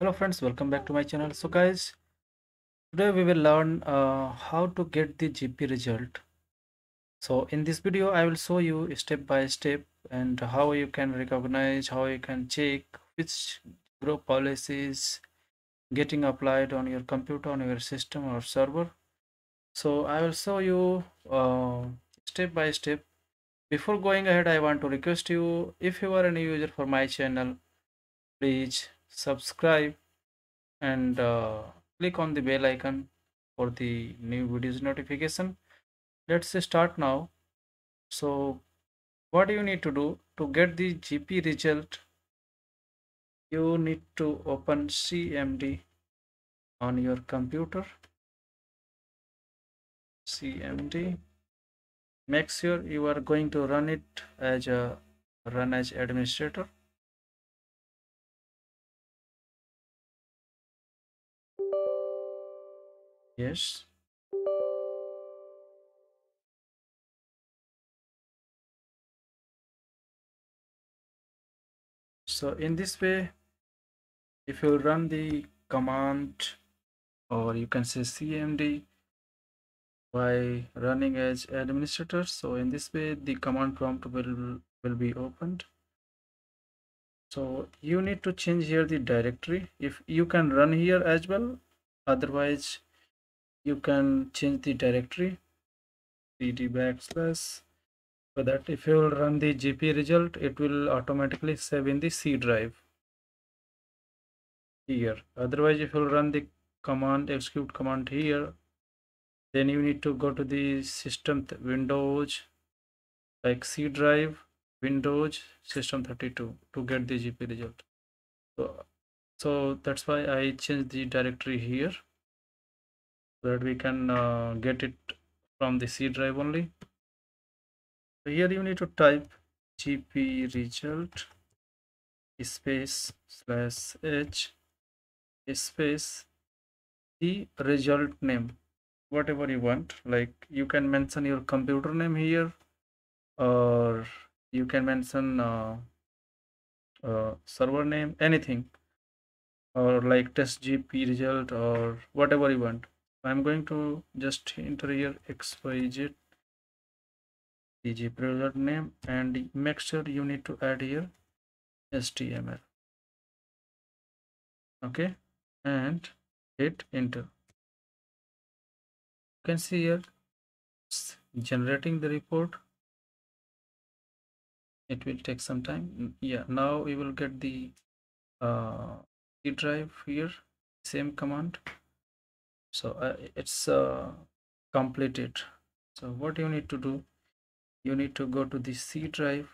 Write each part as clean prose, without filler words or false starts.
Hello friends, welcome back to my channel. So guys, today we will learn how to get the GP result. So in this video I will show you step by step and how you can recognize, how you can check which group policies getting applied on your computer, on your system or server. So I will show you step by step. Before going ahead, I want to request you, if you are a new user for my channel, please subscribe and click on the bell icon for the new videos notification. Let's start now. So what you need to do to get the GP result, you need to open CMD on your computer. CMD, make sure you are going to run it as a run as administrator. Yes. So in this way, if you run the command, or you can say CMD by running as administrator, so in this way the command prompt will be opened. So you need to change here the directory. If you can run here as well, otherwise you can change the directory cd backslash, so that if you will run the GP result, it will automatically save in the C drive here. Otherwise, if you run the command, execute command here, then you need to go to the system windows, like C drive, Windows, system 32 to get the GP result. So that's why I changed the directory here, so that we can get it from the C drive only. So here you need to type GP result space slash h space the result name, whatever you want. Like you can mention your computer name here, or you can mention server name, anything, or like test GP result or whatever you want. I'm going to just enter here XYZ the GP result name, and make sure you need to add here HTML. Okay, and hit enter. You can see here it's generating the report. It will take some time. Yeah, now we will get the C drive here, same command. So it's completed. So what you need to do, you need to go to the C drive,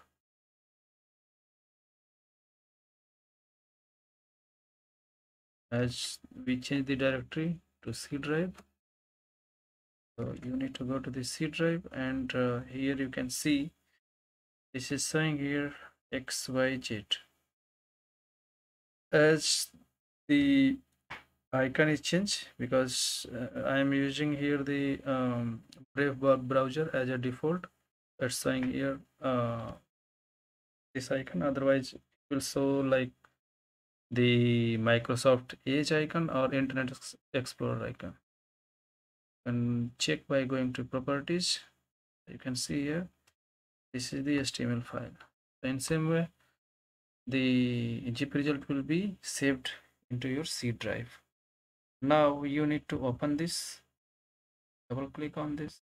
as we change the directory to C drive. So you need to go to the C drive, and here you can see this is showing here XYZ. As the icon is changed, because I am using here the Brave browser as a default. It's showing here this icon. Otherwise it will show like the Microsoft Edge icon or Internet Explorer icon. And check by going to properties. You can see here this is the HTML file. So in same way, the GP result will be saved into your C drive. Now you need to open this, double click on this,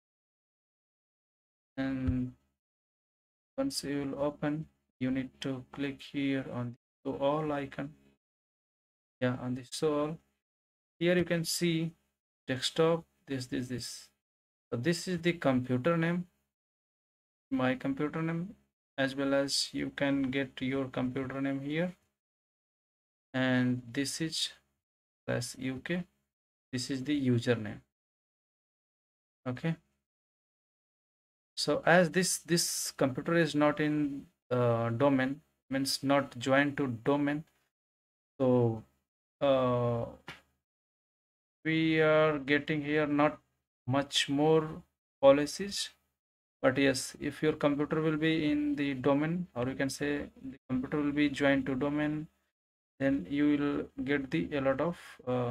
and once you will open, you need to click here on the show all icon. Yeah, on the show all. Here you can see desktop, this. So this is the computer name, my computer name, as well as you can get your computer name here. And this is /UK. This is the username. Okay. So as this computer is not in domain, means not joined to domain, so we are getting here not much more policies. But yes, if your computer will be in the domain, or you can say the computer will be joined to domain, then you will get the a lot of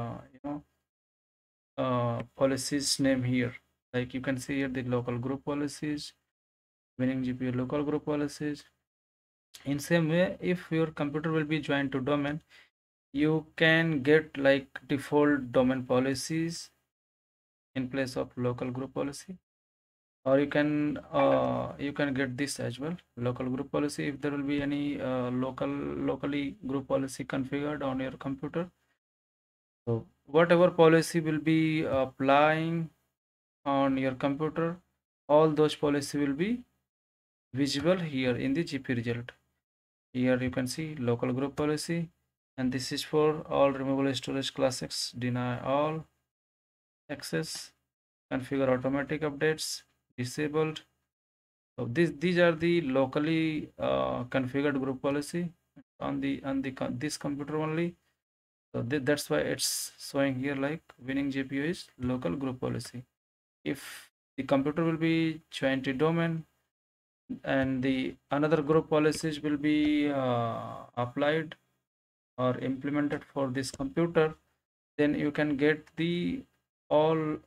policies name here. Like you can see here the local group policies, winning GPU local group policies. In same way, if your computer will be joined to domain, you can get like default domain policies in place of local group policy, or you can get this as well, local group policy. If there will be any locally group policy configured on your computer, so whatever policy will be applying on your computer, all those policy will be visible here in the GP result. Here you can see local group policy, and this is for all removable storage classics, deny all access, configure automatic updates, disabled. So these are the locally configured group policy on this computer only. So that's why it's showing here like winning GPU is local group policy. If the computer will be joined to domain and the another group policies will be applied or implemented for this computer, then you can get the all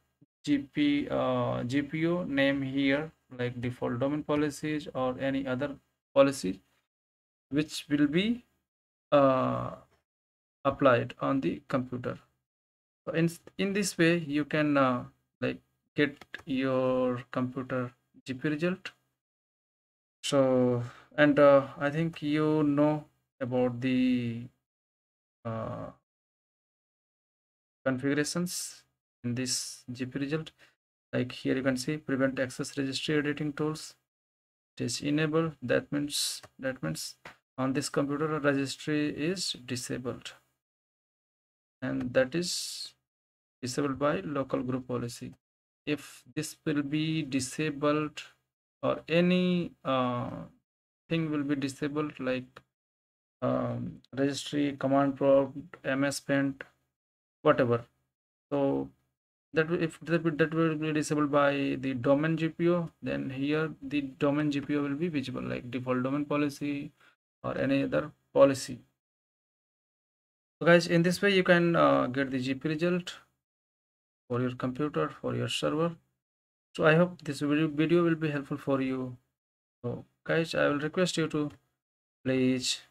GPU name here, like default domain policies or any other policy which will be uh, applied on the computer. So in this way you can like get your computer GPU result. So, and I think you know about the uh, configurations in this GPU result. Like here you can see prevent access registry editing tools. It is enabled. That means on this computer a registry is disabled, and that is disabled by local group policy. If this will be disabled or any thing will be disabled, like registry, command prompt, ms paint, whatever, so that will be disabled by the domain GPU, then here the domain GPU will be visible, like default domain policy or any other policy. So guys, in this way you can get the GPU result for your computer, for your server. So I hope this video will be helpful for you. So guys, I will request you to please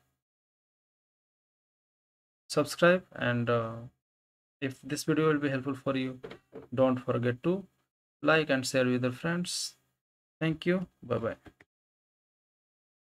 subscribe, and if this video will be helpful for you, don't forget to like and share with your friends. Thank you. Bye bye.